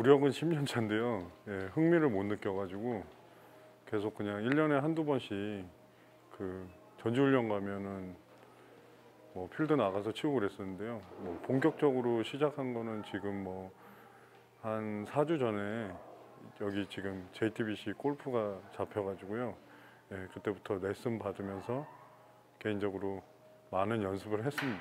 구력은 10년 차인데요. 예, 흥미를 못 느껴가지고 계속 그냥 1년에 한두 번씩 그 전지훈련 가면은 뭐 필드 나가서 치고 그랬었는데요. 뭐 본격적으로 시작한 거는 지금 뭐 한 4주 전에 여기 지금 JTBC 골프가 잡혀가지고요. 예, 그때부터 레슨 받으면서 개인적으로 많은 연습을 했습니다.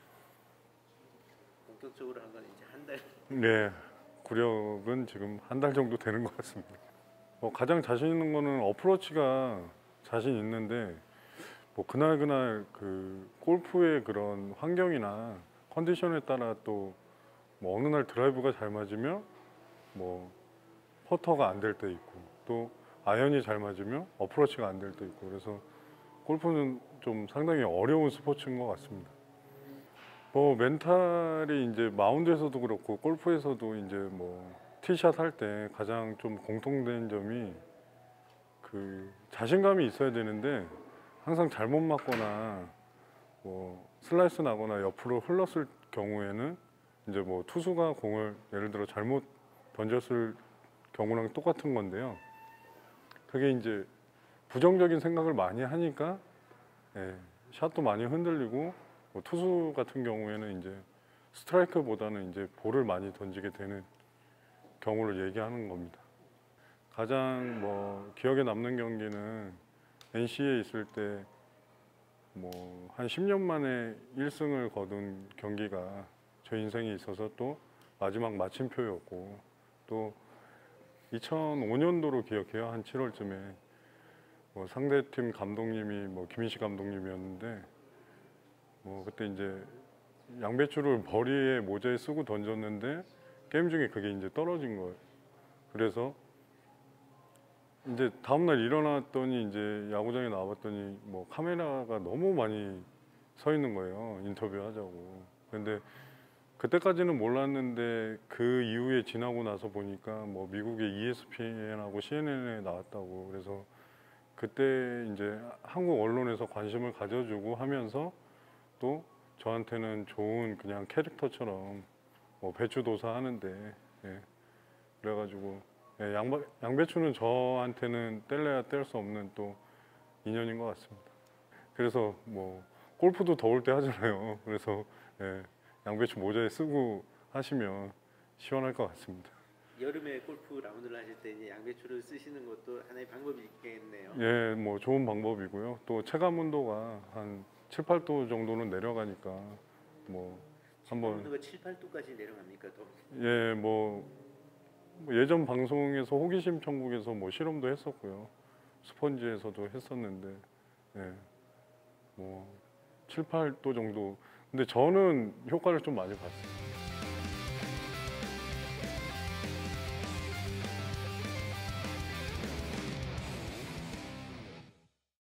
본격적으로 한 건 이제 한 달. 네, 구력은 지금 한 달 정도 되는 것 같습니다. 가장 자신 있는 거는 어프로치가 자신 있는데 뭐 그날 그 골프의 그런 환경이나 컨디션에 따라 또 뭐 어느 날 드라이브가 잘 맞으면 뭐 퍼터가 안 될 때 있고 또 아이언이 잘 맞으면 어프로치가 안 될 때 있고 그래서 골프는 좀 상당히 어려운 스포츠인 것 같습니다. 뭐 멘탈이 이제 마운드에서도 그렇고 골프에서도 이제 뭐 티샷 할 때 가장 좀 공통된 점이 그 자신감이 있어야 되는데 항상 잘못 맞거나 뭐 슬라이스 나거나 옆으로 흘렀을 경우에는 이제 뭐 투수가 공을 예를 들어 잘못 던졌을 경우랑 똑같은 건데요. 그게 이제 부정적인 생각을 많이 하니까 예, 샷도 많이 흔들리고 뭐 투수 같은 경우에는 이제 스트라이크보다는 이제 볼을 많이 던지게 되는 경우를 얘기하는 겁니다. 가장 뭐 기억에 남는 경기는 NC에 있을 때 뭐 한 10년 만에 1승을 거둔 경기가 저 인생에 있어서 또 마지막 마침표였고 또 2005년도로 기억해요. 한 7월쯤에 뭐 상대팀 감독님이 뭐 김인식 감독님이었는데 뭐 그때 이제 양배추를 머리에 모자에 쓰고 던졌는데 게임 중에 그게 이제 떨어진 거예요. 그래서 이제 다음날 일어났더니 이제 야구장에 나왔더니 뭐 카메라가 너무 많이 서 있는 거예요. 인터뷰 하자고. 근데 그때까지는 몰랐는데 그 이후에 지나고 나서 보니까 뭐 미국의 ESPN하고 CNN에 나왔다고. 그래서 그때 이제 한국 언론에서 관심을 가져주고 하면서 또 저한테는 좋은 그냥 캐릭터처럼 뭐 배추도사 하는데 예. 그래가지고 예, 양배추는 저한테는 뗄래야 뗄 수 없는 또 인연인 것 같습니다. 그래서 뭐 골프도 더울 때 하잖아요. 그래서 예, 양배추 모자에 쓰고 하시면 시원할 것 같습니다. 여름에 골프 라운드를 하실 때 이제 양배추를 쓰시는 것도 하나의 방법이 있겠네요. 예, 뭐 좋은 방법이고요. 또 체감 온도가 한 7, 8도 정도는 내려가니까 뭐 한번 온도가 7, 8도까지 내려갑니까 또? 예, 뭐 예전 방송에서 호기심 천국에서 뭐 실험도 했었고요. 스펀지에서도 했었는데 예, 뭐 7, 8도 정도. 근데 저는 효과를 좀 많이 봤어요.